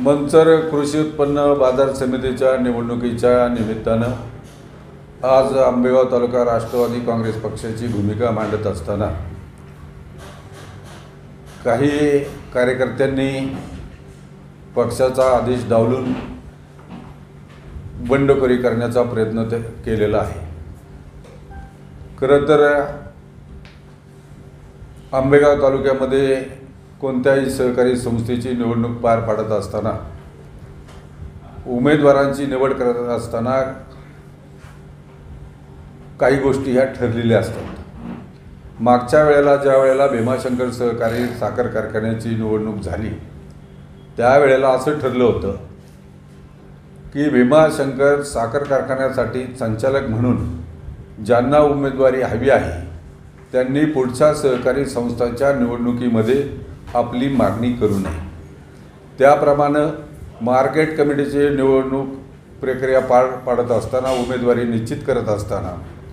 मंचर कृषी उत्पन्न बाजार समितीच्या निवडणुकीच्या निमित्तानं आज आंबेगाव तालुका राष्ट्रवादी काँग्रेस पक्षाची भूमिका मांडत असताना काही कार्यकर्त्यांनी पक्षाचा आदेश डावलून बंडखोरी करण्याचा प्रयत्न केलेला आहे। खरं तर आंबेगाव तालुक्यामध्ये कोणत्याही सहकारी संस्थेची निवडणूक पार पाडत असताना उमेदवारांची निवड करत असताना काही गोष्टी ह्या ठरलेल्या असतात। मागच्या वेळेला ज्या वेळेला भीमाशंकर सहकारी साखर कारखान्याची निवडणूक झाली त्यावेळेला असं ठरलं होतं की भीमाशंकर साखर कारखान्यासाठी संचालक म्हणून ज्यांना उमेदवारी हवी आहे त्यांनी पुढच्या सहकारी संस्थांच्या निवडणुकीमध्ये आपली मागणी करू नये। त्याप्रमाणे मार्केट कमिटीची निवडणूक प्रक्रिया पार पाडत असताना उमेदवारी निश्चित करत असताना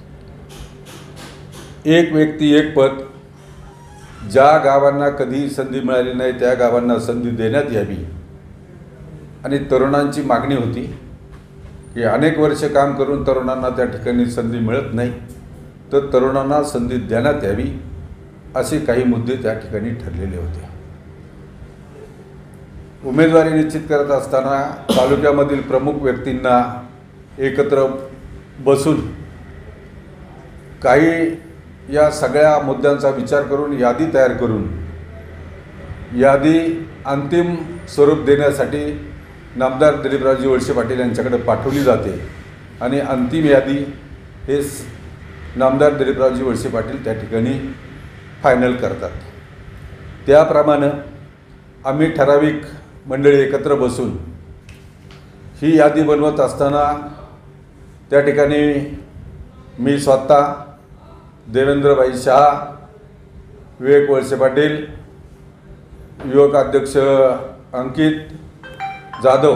एक व्यक्ती एक पद ज्या गावांना कधी संधी मिळाली नाही त्या गावांना संधी देण्यात यावी आणि तरुणांची मागणी होती की अनेक वर्ष काम करून तरुणांना त्या ठिकाणी संधी मिळत नाही तर तरुणांना संधी देण्यात यावी असे काही मुद्दे त्या ठिकाणी ठरलेले होते। उमेदवारी निश्चित करत असताना तालुक्यामधील प्रमुख व्यक्तींना एकत्र बसून काही या सगळ्या मुद्द्यांचा विचार करून यादी तयार करून यादी अंतिम स्वरूप देण्यासाठी नामदार दिलीपरावजी वळसे पाटील यांच्याकडे पाठवली जाते आणि अंतिम यादी हे नामदार दिलीपरावजी वळसे पाटील त्या ठिकाणी फायनल करतात। त्याप्रमाणे आम्ही ठराविक मंडळी एकत्र बसून ही यादी बनवत असताना त्या ठिकाणी मी स्वतः देवेंद्रभाई शाह, विवेक वळसे पाटील, युवक अध्यक्ष अंकित जाधव,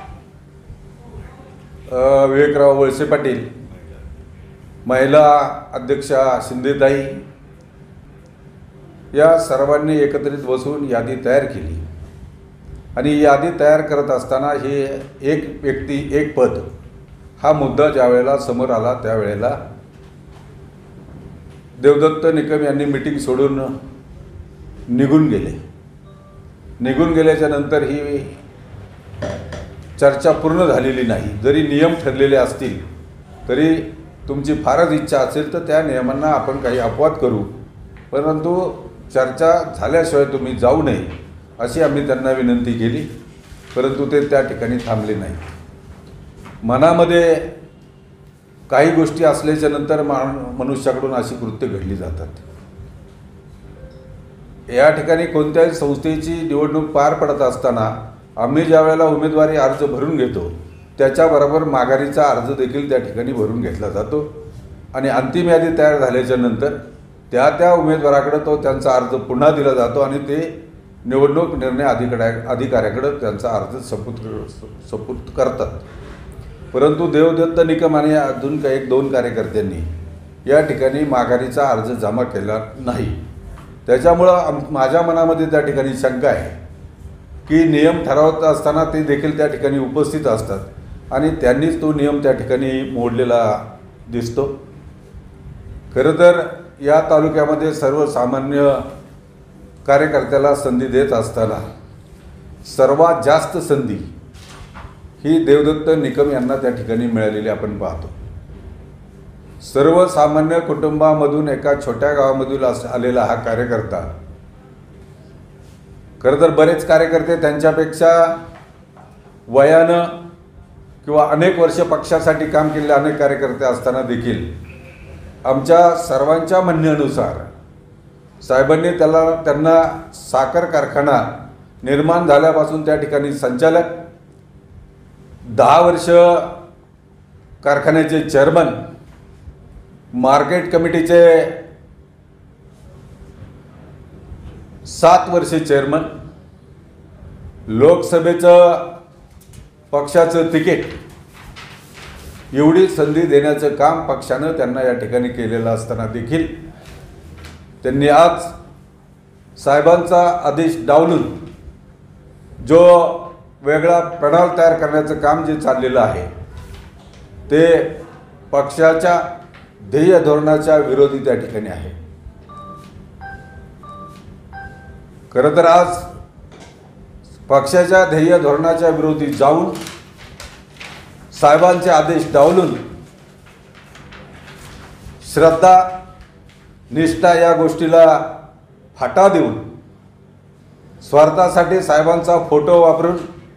विवेकराव वळसे पाटील, महिला अध्यक्षा शिंदेताई या सर्वांनी एकत्रित बसून यादी तयार केली आणि यादी तयार करत असताना हे एक व्यक्ती एक पद हा मुद्दा ज्या वेळेला समोर आला त्यावेळेला देवदत्त निकम यांनी मीटिंग सोडून निघून गेले। निघून गेल्याच्या नंतर ही चर्चा पूर्ण झालेली नाही। जरी नियम ठरलेले असतील तरी तुमची फारच इच्छा असेल तर त्या नियमांना आपण काही अपवाद करू, परंतु चर्चा झाल्याशिवाय तुम्ही जाऊ नये अशी आम्ही त्यांना विनंती केली, परंतु ते त्या ठिकाणी थांबले नाही। मनामध्ये काही गोष्टी असल्याच्या नंतर मनुष्याकडून अशी कृत्य घडली जातात। या ठिकाणी कोणत्याही संस्थेची निवडणूक पार पडत असताना आम्ही ज्या वेळेला उमेदवारी अर्ज भरून घेतो त्याच्याबरोबर माघारीचा अर्ज देखील त्या ठिकाणी भरून घेतला जातो आणि अंतिम यादी तयार झाल्याच्या नंतर त्या उमेदवाराकडे तो त्यांचा अर्ज पुन्हा दिला जातो आणि ते निवडणूक निर्णय अधिकाऱ्याकडे त्यांचा अर्ज सुपूर्द करतात। परंतु देवदत्त निकम आणि अजून काही एक दोन कार्यकर्त्यांनी या ठिकाणी माघारीचा अर्ज जमा केला नाही। त्याच्यामुळं माझ्या मनामध्ये त्या ठिकाणी शंका आहे की नियम ठरवत असताना ते देखील त्या ठिकाणी उपस्थित असतात आणि त्यांनीच तो नियम त्या ठिकाणी मोडलेला दिसतो। खरं तर या तालुक्यामध्ये सर्वसामान्य कार्यकर्त्याला संधी देत असताना सर्वात जास्त संधी ही देवदत्त निकम यांना त्या ठिकाणी मिळालेली आपण पाहतो। सर्वसामान्य कुटुंबामधून एका छोट्या गावामधून आलेला हा कार्यकर्ता, खरं तर बरेच कार्यकर्ते त्यांच्यापेक्षा वयानं किंवा अनेक वर्ष पक्षासाठी काम केलेले अनेक कार्यकर्ते असताना देखील आमच्या सर्वांच्या म्हणण्यानुसार साहेबांनी त्यांना साखर कारखाना निर्माण झाल्यापासून त्या ठिकाणी संचालक, 10 वर्ष कारखान्याचे चेअरमन, मार्केट कमिटीचे 7 वर्षे चेअरमन, लोकसभेचं पक्षाचं तिकीट एवढी संधी देण्याचं काम पक्षानं त्यांना या ठिकाणी केलेलं असताना देखील त्यांनी आज साहेबांचा आदेश डावलून जो वेगळा प्रणाल तयार करण्याचं काम जे चाललेलं आहे ते पक्षाच्या ध्येय धोरणाच्या विरोधी त्या ठिकाणी आहे. खरं तर आज पक्षाच्या ध्येय धोरणाच्या विरोधी जाऊन साहेबांचे आदेश डावलून श्रद्धा निष्ठा या गोष्टीला फाटा देऊन स्वार्थासाठी साहेबांचा फोटो वापरून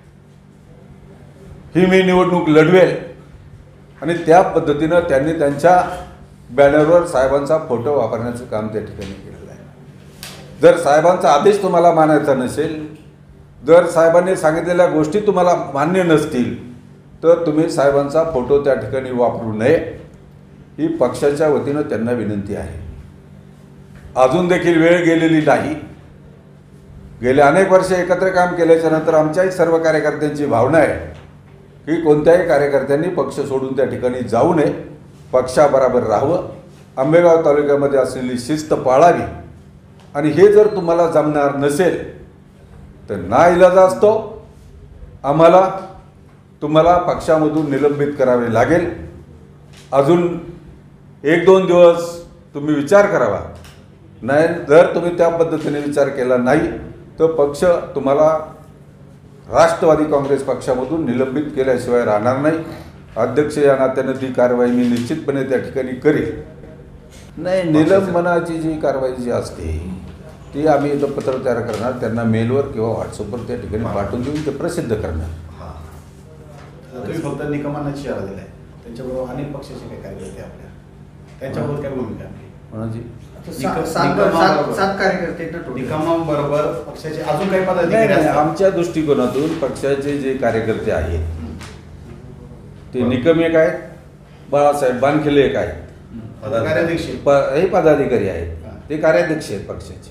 ही मी निवडणूक लढवेल आणि त्या पद्धतीनं त्यांनी त्यांच्या बॅनरवर साहेबांचा फोटो वापरण्याचं काम त्या ठिकाणी केलेलं आहे. जर साहेबांचा आदेश तुम्हाला मानायचा नसेल, जर साहेबांनी सांगितलेल्या गोष्टी तुम्हाला मान्य नसतील तर तुम्ही साहेबांचा फोटो त्या ठिकाणी वापरू नये ही पक्षाच्या वतीनं त्यांना विनंती आहे. अजून देखील वेळ गेलेली नाही. गेले अनेक वर्ष एकत्र काम केल्याच्या नंतर आमच्याही सर्व कार्यकर्त्यांची भावना आहे की कोणत्याही कार्यकर्त्यांनी पक्ष सोडून त्या ठिकाणी जाऊ नये, पक्षाबरोबर राहावं, आंबेगाव तालुक्यामध्ये असलेली शिस्त पाळावी आणि हे जर तुम्हाला जमणार नसेल तर नाइलाज असतो आम्हाला तुम्हाला पक्षामधून निलंबित करावे लागेल. अजून 1-2 दिवस तुम्ही विचार करावा. नाही जर तुम्ही त्या पद्धतीने विचार केला नाही तर पक्ष तुम्हाला राष्ट्रवादी काँग्रेस पक्षामधून निलंबित केल्याशिवाय राहणार नाही. अध्यक्ष या नात्यानं ती कारवाई मी निश्चितपणे त्या ठिकाणी करेल. नाही, निलंबनाची जी कारवाई जी असते ती आम्ही इथं पत्र तयार करणार, त्यांना मेलवर किंवा व्हॉट्सअपवर त्या ठिकाणी पाठवून देऊन ते प्रसिद्ध करणार. तुम्ही फक्त निकमांना इशारा दिलाय, त्यांच्याबरोबर अनेक पक्षाचे काही कार्यकर्ते आपल्या त्यांच्याबरोबर काय भूमिका आहे म्हणाजी सात कार्यकर्ते निकमांबरोबर पक्षाचे अजून काही पदाधिकारी असतात? आमच्या दृष्टिकोनातून पक्षाचे जे कार्यकर्ते आहेत ते निकम एक आहेत, बाळासाहेब बानखिले एक आहेत, कार्याध्यक्ष हे पदाधिकारी आहेत, ते कार्याध्यक्ष आहेत पक्षाचे.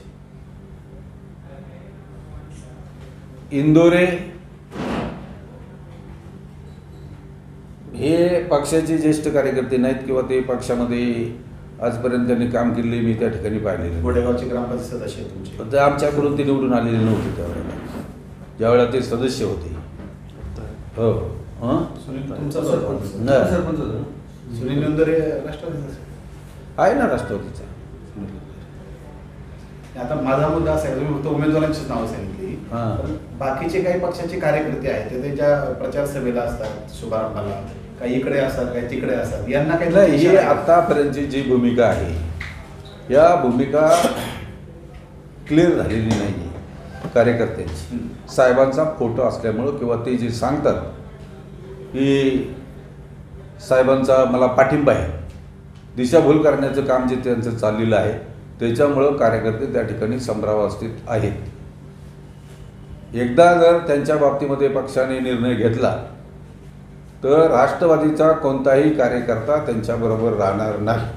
इंदोरे हे पक्षाचे ज्येष्ठ कार्यकर्ते नाहीत किंवा ते पक्षामध्ये आजपर्यंत त्यांनी काम केले मी त्या ठिकाणी पाहिलेले. गोडेगावचे ग्रामपंचायत सदस्य तुमचे, पण ते आमच्याकडून ते निवडून आलेले नव्हते त्यावेळेला, ज्यावेळेला ते सदस्य होते. हो तुमचा सरपंच सुनील इंदोरे राष्ट्रवादीचा आहे ना, राष्ट्रवादीचा. आता माझा मुद्दा असा आहे, तुम्ही फक्त उमेदवारांचीच नावं सांगितली, पण बाकीचे काही पक्षाचे कार्यकर्ते आहेत ते त्यांच्या प्रचार सभेला असतात, शुभारंभाला काही इकडे असतात काही तिकडे असतात, यांना काही नाही. ही आतापर्यंतची जी भूमिका आहे या भूमिका क्लिअर झालेली नाही आहे कार्यकर्त्यांची. साहेबांचा फोटो असल्यामुळं किंवा ते जे सांगतात की साहेबांचा मला पाठिंबा आहे, दिशाभूल करण्याचं काम जे त्यांचं चाललेलं आहे त्याच्यामुळं कार्यकर्ते त्या ठिकाणी संभ्रमावस्थेत आहेत. एकदा जर त्यांच्या बाबतीमध्ये पक्षाने निर्णय घेतला तर राष्ट्रवादीचा कोणताही कार्यकर्ता त्यांच्याबरोबर राहणार नाही.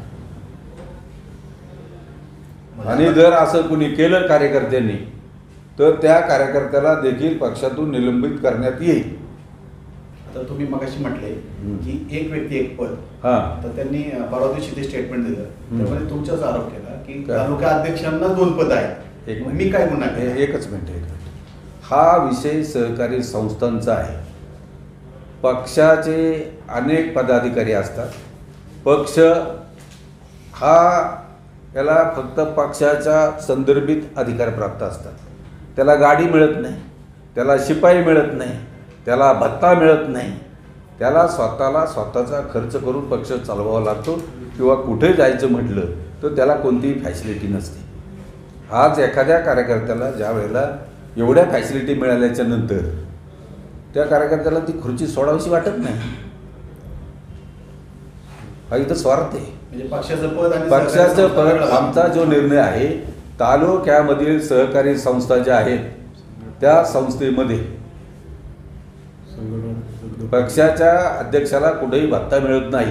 आणि जर असं कुणी केलं कार्यकर्त्यांनी तर त्या कार्यकर्त्याला देखील पक्षातून निलंबित करण्यात येईल. आता तुम्ही मगाशी म्हटले की एक व्यक्ती एक पद, तर त्यांनी परवा दिवशी ते स्टेटमेंट दिलं, त्यामध्ये तुमचाच आरोप केला की तालुका अध्यक्षांना 2 पद आहेत. मी काय म्हणणार, एकच मिनिट. हा विषय सहकारी संस्थांचा आहे. पक्षाचे अनेक पदाधिकारी असतात. पक्ष हा याला फक्त पक्षाच्या संदर्भित अधिकार प्राप्त असतात. त्याला गाडी मिळत नाही, त्याला शिपाई मिळत नाही, त्याला भत्ता मिळत नाही. त्याला स्वतःचा खर्च करून पक्ष चालवावा लागतो किंवा कुठे जायचं म्हटलं तर त्याला कोणतीही फॅसिलिटी नसते. आज एखाद्या कार्यकर्त्याला ज्या वेळेला एवढ्या फॅसिलिटी मिळाल्याच्या नंतर त्या कार्यकर्त्याला ती खुर्ची सोडावीशी वाटत नाही. हा इथं स्वार्थ आहे. म्हणजे पक्षाचं पद आमचा जो निर्णय आहे तालुक्यामधील सहकारी संस्था ज्या आहेत त्या संस्थेमध्ये पक्षाच्या अध्यक्षाला कुठेही भत्ता मिळत नाही.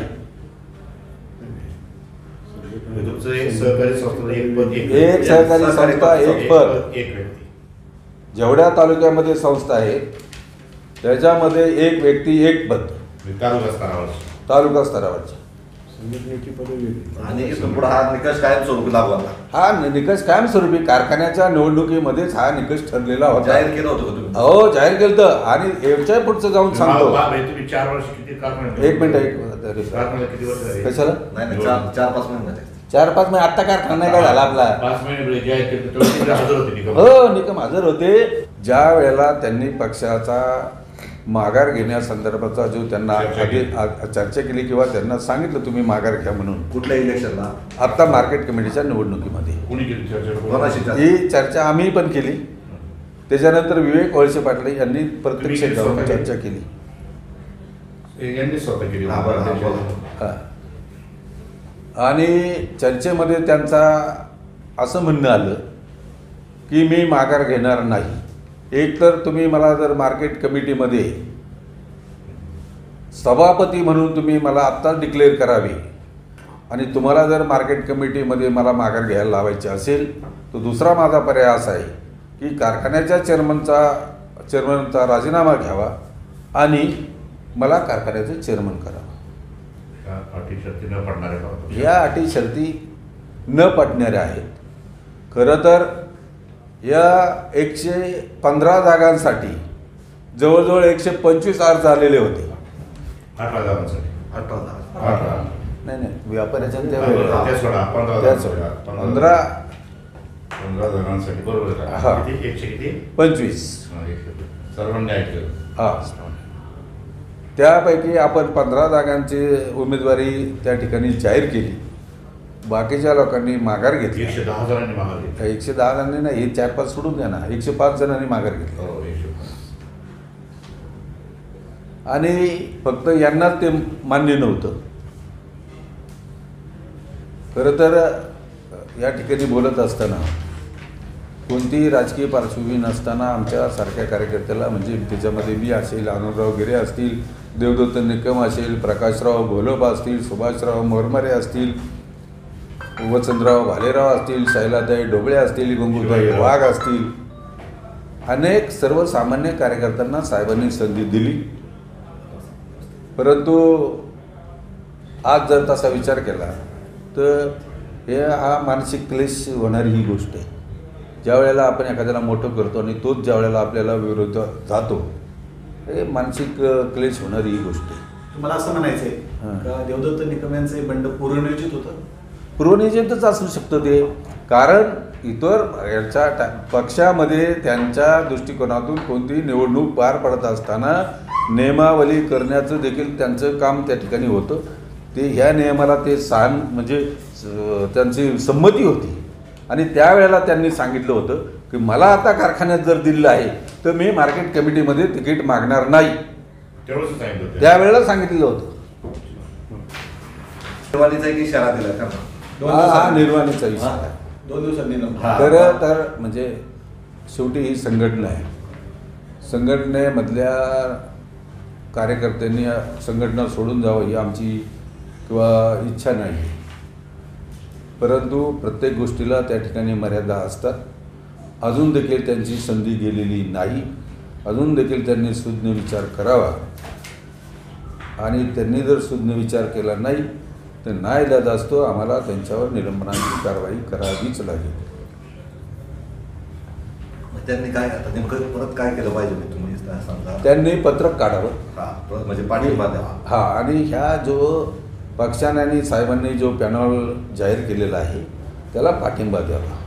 एक सहकारी संस्था एक पद. जेवढ्या तालुक्यामध्ये संस्था आहेत त्याच्यामध्ये एक व्यक्ती एक पद तालुका स्तरावरची. संघटनेची पदवी आणि इथून पुढे हा निकष कायम स्वरूपी लागू आता हा निकष कायमस्वरूपी कारखान्याच्या निवडणुकीमध्येच हा निकष ठरलेला होता. जाहीर केलं होतं का तुम्ही? हो जाहीर केलं तर. आणि याच्या पुढचं जाऊन सांगतो. तुम्ही 4 वर्ष किती कारखान्यात? एक मिनिट कारखान्यात किती वर्ष झाली? कशाला नाही नाही 4-5 महिने झाले. 4-5 महिने आत्ता कारखाना नाही काय झाला आपला. 5 महिने जाहीर केलं तेव्हा हजर होते निकम. हो निकम हजर होते. ज्या वेळेला त्यांनी पक्षाचा माघार घेण्यासंदर्भाचा जो त्यांना आधी चर्चा केली किंवा त्यांना सांगितलं तुम्ही माघार घ्या म्हणून कुठल्या इलेक्शनला? आत्ता मार्केट कमिटीच्या निवडणुकीमध्ये कोणी केली चर्चा? कोणाशी चर्चा? ही चर्चा आम्ही पण केली. त्याच्यानंतर विवेक वळसे पाटील यांनी प्रत्यक्ष तुम्ही जाऊन स्वतः चर्चा केली. यांनी स्वतः केली. हा, बरं, हा, बरं. हा. आणि चर्चेमध्ये त्यांचा असं म्हणणं आलं की मी माघार घेणार नाही. एक तर तुम्ही मला जर मार्केट कमिटीमध्ये सभापती म्हणून तुम्ही मला आत्ताच डिक्लेअर करावी आणि तुम्हाला जर मार्केट कमिटीमध्ये मला माघार घ्यायला लावायची असेल तर दुसरा माझा पर्याय असा आहे की कारखान्याच्या चेअरमनचा राजीनामा घ्यावा आणि मला कारखान्याचं चेअरमन करावं. अटी शर्ती न पडणाऱ्या बाबत. या अटी शर्ती न पटणाऱ्या आहेत. खरं तर या 115 जागांसाठी जवळजवळ 125 अर्ज आलेले होते. 18 जणांसाठी. 18. नाही व्यापाऱ्याच्या ते सोडा, 15 सोडा. 15 जणांसाठी बरोबर आहे हा. का? किती? 100 किती? 25. हा, 100. सर्वांनी ऐकलं. हा त्यापैकी आपण 15 जागांची उमेदवारी त्या ठिकाणी जाहीर केली. बाकीच्या लोकांनी माघार घेतली. 110 जणांनी माघार घेतली. 110 जणांनी नाही, हे 4-5 सोडून द्या ना. 105 जणांनी माघार घेतली. हो, 105. आणि फक्त यांनाच ते मान्य नव्हतं. खरं तर या ठिकाणी बोलत असताना कोणतीही राजकीय पार्श्वभूमी नसताना आमच्यासारख्या कार्यकर्त्याला म्हणजे त्याच्यामध्ये मी असेल, आनंदराव गिरे असतील, देवदत्त निकम असेल, प्रकाशराव घोलप असतील, सुभाषराव मोरमारे असतील, वसंतराव भालेराव असतील, शैलाताई ढोबळे असतील, गंगूबाई वाघ असतील, अनेक सर्वसामान्य कार्यकर्त्यांना साहेबांनी संधी दिली. परंतु आज जर तसा विचार केला तर हा मानसिक क्लेश होणारी ही गोष्ट आहे. ज्या वेळेला आपण एखाद्याला मोठं करतो आणि तोच ज्या वेळेला आपल्याला विरोध जातो हे मानसिक क्लेश होणारी ही गोष्ट आहे. तुम्हाला असं म्हणायचंय हां. का देवदत्त निकम यांचं बंड पूर्वनियोजित होतं? पूर्वनियोजितच असू शकतं ते. कारण इतर याच्या पक्षामध्ये त्यांच्या दृष्टिकोनातून कोणतीही निवडणूक पार पडत असताना नियमावली करण्याचं देखील त्यांचं काम त्या ठिकाणी होतं. ते ह्या नियमाला ते म्हणजे त्यांची संमती होती आणि त्यावेळेला त्यांनी सांगितलं होतं की मला आता कारखान्यात जर दिलं आहे तर मी मार्केट कमिटीमध्ये तिकीट मागणार नाही. तेवढंच सांगितलं होतं. त्यावेळेला सांगितलेलं होतं. निर्वाणीचा एक इशारा दिला त्यांना. 2 हा दिवसांनी निर्वाणीचा विषय आहे. 2 दिवसांनी हा. खरं तर म्हणजे शेवटी ही संघटना आहे. संघटनेमधल्या कार्यकर्त्यांनी संघटना सोडून जावं ही आमची किंवा इच्छा नाही. परंतु प्रत्येक गोष्टीला त्या ठिकाणी मर्यादा असतात. अजून देखील त्यांची संधी गेलेली नाही. अजून देखील त्यांनी सुज्ञ विचार करावा आणि त्यांनी जर सुज्ञ विचार केला नाही तर नाईलाज असतो आम्हाला त्यांच्यावर निलंबनाची कारवाई करावीच लागेल. त्यांनी काय आता नेमकं परत काय केलं पाहिजे तुम्ही सांगा. त्यांनी पत्रक काढावं. हा, परत म्हणजे पाठिंबा द्यावा. हा आणि ह्या जो पक्षाने आणि साहेबांनी जो पॅनल जाहीर केलेला आहे त्याला पाठिंबा द्यावा.